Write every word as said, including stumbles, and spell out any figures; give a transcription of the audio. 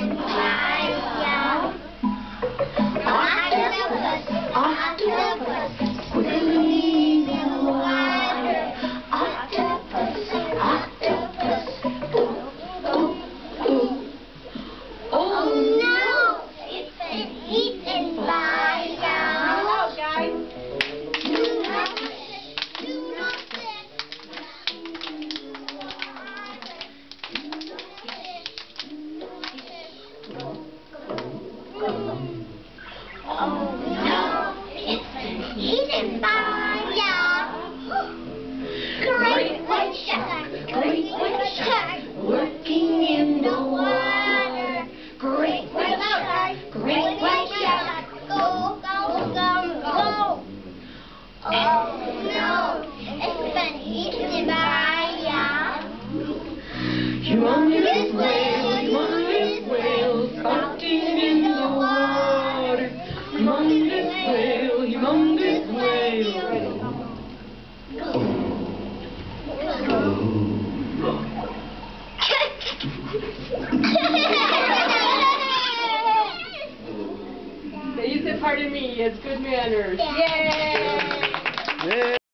Octopus, swimming in the water. Octopus, octopus, ooh, ooh, ooh. Oh no, it's been eaten by a... Hello, guys. Do not sit, do not sit. Oh no, it's been eaten by a great white shark, great white shark, working in the water. Great white shark, great white shark, go, go, go, go. Oh no, it's been eaten by a humongous whale, humongous whale, spouting in the water. Humongous whale, humongous whale. You said pardon me, it's good manners. Yay! Yeah.